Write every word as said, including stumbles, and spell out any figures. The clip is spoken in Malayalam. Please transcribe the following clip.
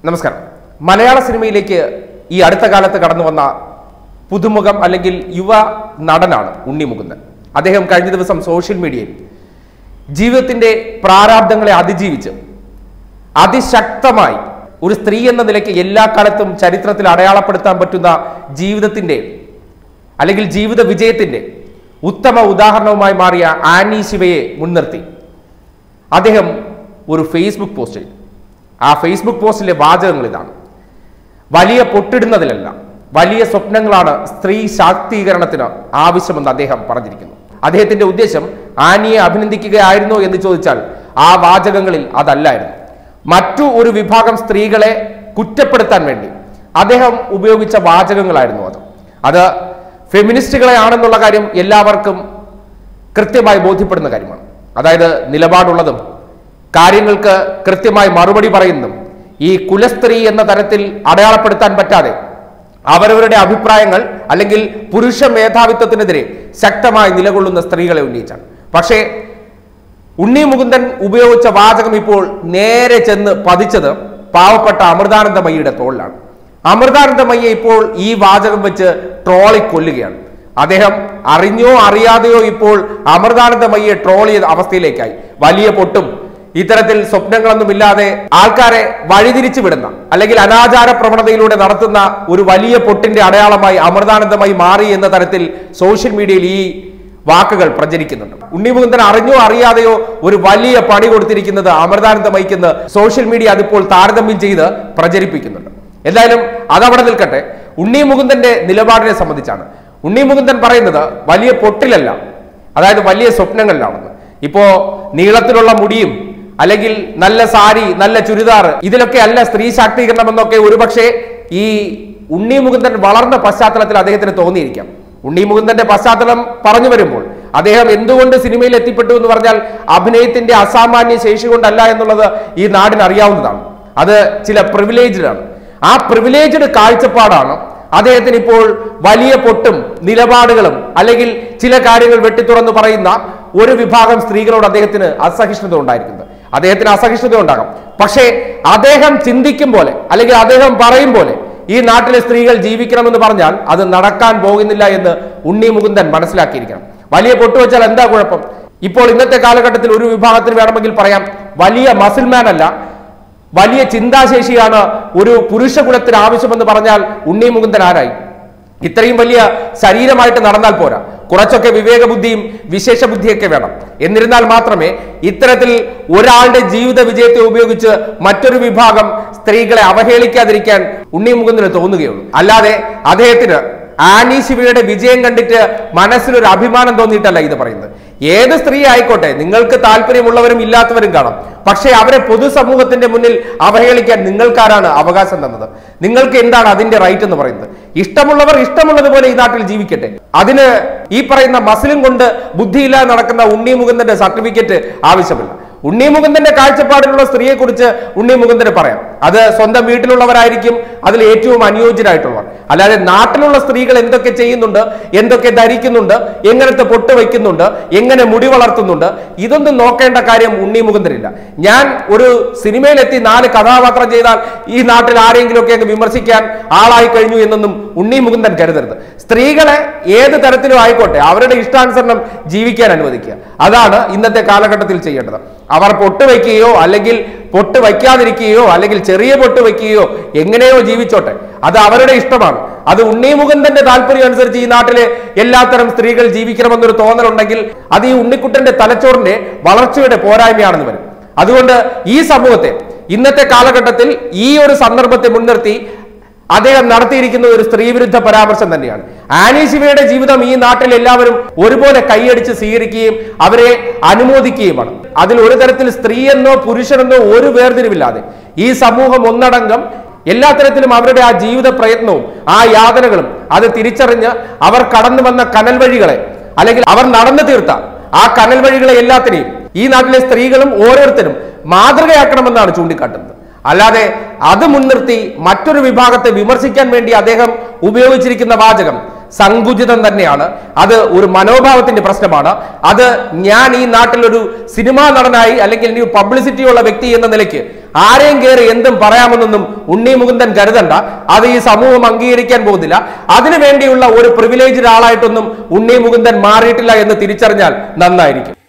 നമസ്കാരം. മലയാള സിനിമയിലേക്ക് ഈ അടുത്ത കാലത്ത് കടന്നു വന്ന പുതുമുഖം അല്ലെങ്കിൽ യുവ നടനാണ് ഉണ്ണി മുകുന്ദൻ. അദ്ദേഹം കഴിഞ്ഞ ദിവസം സോഷ്യൽ മീഡിയയിൽ ജീവിതത്തിന്റെ പ്രാരാബ്ദങ്ങളെ അതിജീവിച്ച് അതിശക്തമായി ഒരു സ്ത്രീ എന്ന നിലയ്ക്ക് എല്ലാ കാലത്തും ചരിത്രത്തിൽ അടയാളപ്പെടുത്താൻ പറ്റുന്ന ജീവിതത്തിന്റെ അല്ലെങ്കിൽ ജീവിത വിജയത്തിന്റെ ഉത്തമ ഉദാഹരണവുമായി മാറിയ ആനി ശിവയെ മുൻനിർത്തി അദ്ദേഹം ഒരു ഫേസ്ബുക്ക് പോസ്റ്റ് ചെയ്തു. ആ ഫേസ്ബുക്ക് പോസ്റ്റിലെ വാചകങ്ങൾ ഇതാണ്: വലിയ പൊട്ടിടുന്നതിലല്ല, വലിയ സ്വപ്നങ്ങളാണ് സ്ത്രീ ശാക്തീകരണത്തിന് ആവശ്യമെന്ന് അദ്ദേഹം പറഞ്ഞിരിക്കുന്നു. അദ്ദേഹത്തിന്റെ ഉദ്ദേശം ആനിയെ അഭിനന്ദിക്കുകയായിരുന്നോ എന്ന് ചോദിച്ചാൽ ആ വാചകങ്ങളിൽ അതല്ലായിരുന്നു. മറ്റു ഒരു വിഭാഗം സ്ത്രീകളെ കുറ്റപ്പെടുത്താൻ വേണ്ടി അദ്ദേഹം ഉപയോഗിച്ച വാചകങ്ങളായിരുന്നു അത്. അത് ഫെമിനിസ്റ്റുകളെ ആണെന്നുള്ള കാര്യം എല്ലാവർക്കും കൃത്യമായി ബോധ്യപ്പെടുന്ന കാര്യമാണ്. അതായത് നിലപാടുള്ളതും കാര്യങ്ങൾക്ക് കൃത്യമായി മറുപടി പറയുന്നതും ഈ കുലസ്ത്രീ എന്ന തരത്തിൽ അടയാളപ്പെടുത്താൻ പറ്റാതെ അവരവരുടെ അഭിപ്രായങ്ങൾ അല്ലെങ്കിൽ പുരുഷ മേധാവിത്വത്തിനെതിരെ ശക്തമായി നിലകൊള്ളുന്ന സ്ത്രീകളെ ഉന്നയിച്ചാണ്. പക്ഷേ ഉണ്ണി മുകുന്ദൻ ഉപയോഗിച്ച വാചകം ഇപ്പോൾ നേരെ ചെന്ന് പതിച്ചത് പാവപ്പെട്ട അമൃതാനന്ദമയിയുടെ തോളിലാണ്. അമൃതാനന്ദമയ്യെ ഇപ്പോൾ ഈ വാചകം വെച്ച് ട്രോളി കൊല്ലുകയാണ്. അദ്ദേഹം അറിഞ്ഞോ അറിയാതെയോ ഇപ്പോൾ അമൃതാനന്ദമയ്യെ ട്രോൾ ചെയ്ത അവസ്ഥയിലേക്കായി. വലിയ പൊട്ടും ഇത്തരത്തിൽ സ്വപ്നങ്ങളൊന്നുമില്ലാതെ ആൾക്കാരെ വഴിതിരിച്ചു വിടുന്ന അല്ലെങ്കിൽ അനാചാര പ്രവണതയിലൂടെ നടത്തുന്ന ഒരു വലിയ പൊട്ടിന്റെ അടയാളമായി അമൃതാനന്ദമയി മാറി എന്ന തരത്തിൽ സോഷ്യൽ മീഡിയയിൽ ഈ വാക്കുകൾ പ്രചരിക്കുന്നുണ്ട്. ഉണ്ണി മുകുന്ദൻ അറിഞ്ഞോ അറിയാതെയോ ഒരു വലിയ പണി കൊടുത്തിരിക്കുന്നത് അമൃതാനന്ദമയിക്കെന്ന് സോഷ്യൽ മീഡിയ അതിപ്പോൾ താരതമ്യം ചെയ്ത് പ്രചരിപ്പിക്കുന്നുണ്ട്. എന്തായാലും അതവിടെ നിൽക്കട്ടെ. ഉണ്ണി മുകുന്ദന്റെ നിലപാടിനെ സംബന്ധിച്ചാണ് ഉണ്ണി മുകുന്ദൻ പറയുന്നത് വലിയ പൊട്ടിലല്ല, അതായത് വലിയ സ്വപ്നങ്ങളിലാണെന്ന്. ഇപ്പോ നീളത്തിലുള്ള മുടിയും അല്ലെങ്കിൽ നല്ല സാരി, നല്ല ചുരിദാർ, ഇതിലൊക്കെ അല്ല സ്ത്രീ ശാക്തീകരണം എന്നൊക്കെ ഒരുപക്ഷെ ഈ ഉണ്ണി മുകുന്ദൻ വളർന്ന പശ്ചാത്തലത്തിൽ അദ്ദേഹത്തിന് തോന്നിയിരിക്കാം. ഉണ്ണി മുകുന്ദന്റെ പശ്ചാത്തലം പറഞ്ഞു വരുമ്പോൾ അദ്ദേഹം എന്തുകൊണ്ട് സിനിമയിൽ എത്തിപ്പെട്ടു എന്ന് പറഞ്ഞാൽ അഭിനയത്തിന്റെ അസാമാന്യ ശേഷി കൊണ്ടല്ല എന്നുള്ളത് ഈ നാടിന് അറിയാവുന്നതാണ്. അത് ചില പ്രിവിലേജ്ഡ് ആണ്. ആ പ്രിവിലേജ്ഡ് കാഴ്ചപ്പാടാണ് അദ്ദേഹത്തിന് ഇപ്പോൾ വലിയ പൊട്ടും നിലപാടുകളും അല്ലെങ്കിൽ ചില കാര്യങ്ങൾ വെട്ടിത്തുറന്ന് പറയുന്ന ഒരു വിഭാഗം സ്ത്രീകളോട് അദ്ദേഹത്തിന് അസഹിഷ്ണുത ഉണ്ടായിരിക്കുന്നത്. അദ്ദേഹത്തിന് അസഹിഷ്ണുത ഉണ്ടാകാം. പക്ഷേ അദ്ദേഹം ചിന്തിക്കും പോലെ അല്ലെങ്കിൽ അദ്ദേഹം പറയും പോലെ ഈ നാട്ടിലെ സ്ത്രീകൾ ജീവിക്കണമെന്ന് പറഞ്ഞാൽ അത് നടക്കാൻ പോകുന്നില്ല എന്ന് ഉണ്ണി മുകുന്ദൻ മനസ്സിലാക്കിയിരിക്കണം. വലിയ പൊട്ടു വെച്ചാൽ എന്താ കുഴപ്പം? ഇപ്പോൾ ഇന്നത്തെ കാലഘട്ടത്തിൽ ഒരു വിഭാഗത്തിന് വേണമെങ്കിൽ പറയാം വലിയ മസിൽമാൻ അല്ല, വലിയ ചിന്താശേഷിയാണ് ഒരു പുരുഷ കുലത്തിന് ആവശ്യമെന്ന് പറഞ്ഞാൽ ഉണ്ണി മുകുന്ദൻ ആരായി? ഇത്രയും വലിയ ശരീരമായിട്ട് നടന്നാൽ പോരാ, കുറച്ചൊക്കെ വിവേകബുദ്ധിയും വിശേഷ ബുദ്ധിയൊക്കെ വേണം. എന്നിരുന്നാൽ മാത്രമേ ഇത്തരത്തിൽ ഒരാളുടെ ജീവിത വിജയത്തെ ഉപയോഗിച്ച് മറ്റൊരു വിഭാഗം സ്ത്രീകളെ അവഹേളിക്കാതിരിക്കാൻ ഉണ്ണി മുകുന്ദന് തോന്നുകയുള്ളൂ. അല്ലാതെ അദ്ദേഹത്തിന് ആനി ശിവയുടെ വിജയം കണ്ടിട്ട് മനസ്സിലൊരു അഭിമാനം തോന്നിയിട്ടല്ല ഇത് പറയുന്നത്. ഏത് സ്ത്രീ ആയിക്കോട്ടെ, നിങ്ങൾക്ക് താല്പര്യമുള്ളവരും ഇല്ലാത്തവരും കാണാം. പക്ഷേ അവരെ പൊതുസമൂഹത്തിന്റെ മുന്നിൽ അവഹേളിക്കാൻ നിങ്ങൾക്കാരാണ് അവകാശം തന്നത്? നിങ്ങൾക്ക് എന്താണ് അതിന്റെ റൈറ്റ് എന്ന് പറയുന്നത്? ഇഷ്ടമുള്ളവർ ഇഷ്ടമുള്ളതുപോലെ ഈ നാട്ടിൽ ജീവിക്കട്ടെ. അതിന് ഈ പറയുന്ന മസിലും കൊണ്ട് ബുദ്ധിയില്ലാതെ നടക്കുന്ന ഉണ്ണി മുകുന്ദന്റെ സർട്ടിഫിക്കറ്റ് ആവശ്യമില്ല. ഉണ്ണി മുകുന്ദന്റെ കാഴ്ചപ്പാടിലുള്ള സ്ത്രീയെ കുറിച്ച് ഉണ്ണി മുകുന്ദന് പറയാം. അത് സ്വന്തം വീട്ടിലുള്ളവരായിരിക്കും അതിൽ ഏറ്റവും അനുയോജ്യരായിട്ടുള്ളവർ. അല്ലാതെ നാട്ടിലുള്ള സ്ത്രീകൾ എന്തൊക്കെ ചെയ്യുന്നുണ്ട്, എന്തൊക്കെ ധരിക്കുന്നുണ്ട്, എങ്ങനത്തെ പൊട്ട് വയ്ക്കുന്നുണ്ട്, എങ്ങനെ മുടി വളർത്തുന്നുണ്ട്, ഇതൊന്നും നോക്കേണ്ട കാര്യം ഉണ്ണി മുകുന്ദനില്ല. ഞാൻ ഒരു സിനിമയിലെത്തി നാല് കഥാപാത്രം ചെയ്താൽ ഈ നാട്ടിൽ ആരെങ്കിലുമൊക്കെ അങ്ങ് വിമർശിക്കാൻ ആളായി കഴിഞ്ഞു എന്നൊന്നും ഉണ്ണി മുകുന്ദൻ കരുതരുത്. സ്ത്രീകളെ ഏത് തരത്തിലും ആയിക്കോട്ടെ അവരുടെ ഇഷ്ടാനുസരണം ജീവിക്കാൻ അനുവദിക്കുക. അതാണ് ഇന്നത്തെ കാലഘട്ടത്തിൽ ചെയ്യേണ്ടത്. അവർ പൊട്ട് വയ്ക്കുകയോ അല്ലെങ്കിൽ പൊട്ട് വയ്ക്കാതിരിക്കുകയോ അല്ലെങ്കിൽ ചെറിയ പൊട്ട് വയ്ക്കുകയോ എങ്ങനെയോ ജീവിച്ചോട്ടെ, അത് അവരുടെ ഇഷ്ടമാണ്. അത് ഉണ്ണി മുകുന്ദന്റെ താല്പര്യം അനുസരിച്ച് ഈ നാട്ടിലെ എല്ലാത്തരം സ്ത്രീകൾ ജീവിക്കണമെന്നൊരു തോന്നലുണ്ടെങ്കിൽ അത് ഈ ഉണ്ണിക്കുട്ടന്റെ തലച്ചോറിന്റെ വളർച്ചയുടെ പോരായ്മയാണെന്ന് വരും. അതുകൊണ്ട് ഈ സമൂഹത്തെ ഇന്നത്തെ കാലഘട്ടത്തിൽ ഈ ഒരു സന്ദർഭത്തെ മുൻനിർത്തി അദ്ദേഹം നടത്തിയിരിക്കുന്ന ഒരു സ്ത്രീവിരുദ്ധ പരാമർശം തന്നെയാണ്. ആനി ശിവയുടെ ജീവിതം ഈ നാട്ടിൽ എല്ലാവരും ഒരുപോലെ കൈയടിച്ച് സ്വീകരിക്കുകയും അവരെ അനുമോദിക്കുകയുമാണ്. അതിൽ ഒരു തരത്തിൽ സ്ത്രീയെന്നോ പുരുഷനെന്നോ ഒരു വേർതിരിവില്ലാതെ ഈ സമൂഹം ഒന്നടങ്കം എല്ലാ തരത്തിലും അവരുടെ ആ ജീവിത പ്രയത്നവും ആ യാതനകളും അത് തിരിച്ചറിഞ്ഞ് അവർ കടന്നു വന്ന കനൽ വഴികളെ അല്ലെങ്കിൽ അവർ നടന്നു തീർത്ത ആ കനൽ വഴികളെ എല്ലാത്തിനെയും ഈ നാട്ടിലെ സ്ത്രീകളും ഓരോരുത്തരും മാതൃകയാക്കണമെന്നാണ് ചൂണ്ടിക്കാട്ടുന്നത്. അല്ലാതെ അത് മുൻനിർത്തി മറ്റൊരു വിഭാഗത്തെ വിമർശിക്കാൻ വേണ്ടി അദ്ദേഹം ഉപയോഗിച്ചിരിക്കുന്ന വാചകം സങ്കുചിതം തന്നെയാണ്. അത് ഒരു മനോഭാവത്തിന്റെ പ്രശ്നമാണ്. അത് ഞാൻ ഈ നാട്ടിലൊരു സിനിമാ നടനായി അല്ലെങ്കിൽ ഇനി പബ്ലിസിറ്റി ഉള്ള വ്യക്തി എന്ന നിലയ്ക്ക് ആരെയും കയറി എന്തും പറയാമെന്നൊന്നും ഉണ്ണി മുകുന്ദൻ കരുതണ്ട. അത് ഈ സമൂഹം അംഗീകരിക്കാൻ പോകുന്നില്ല. അതിനുവേണ്ടിയുള്ള ഒരു പ്രിവിലേജ്ഡ് ആളായിട്ടൊന്നും ഉണ്ണി മുകുന്ദൻ മാറിയിട്ടില്ല എന്ന് തിരിച്ചറിഞ്ഞാൽ നന്നായിരിക്കും.